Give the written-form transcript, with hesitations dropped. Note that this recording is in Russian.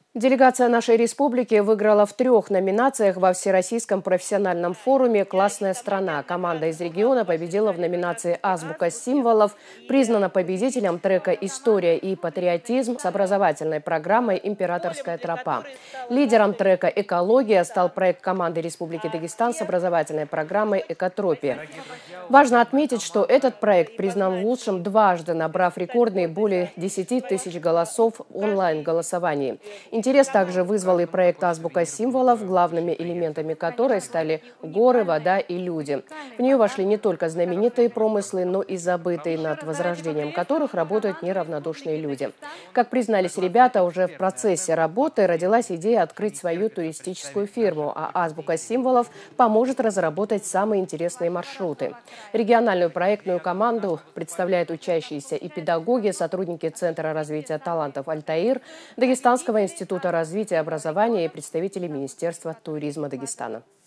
Делегация нашей республики выиграла в 3 номинациях во Всероссийском профессиональном форуме «Классная страна». Команда из региона победила в номинации «Азбука символов», признана победителем трека «История и патриотизм» с образовательной программой «Императорская тропа». Лидером трека «Экология» стал проект команды Республики Дагестан с образовательной программой «Экотропия». Важно отметить, что этот проект признан лучшим дважды, набрав рекордные более 10 тысяч голосов в онлайн-голосовании. Интерес также вызвал и проект «Азбука символов», главными элементами которой стали горы, вода и люди. В нее вошли не только знаменитые промыслы, но и забытые, над возрождением которых работают неравнодушные люди. Как признались ребята, уже в процессе работы родилась идея открыть свою туристическую фирму, а «Азбука символов» поможет разработать самые интересные маршруты. Региональную проектную команду представляют учащиеся и педагоги, сотрудники Центра развития талантов «Альтаир», Дагестанского института развития образования и представители Министерства туризма Дагестана.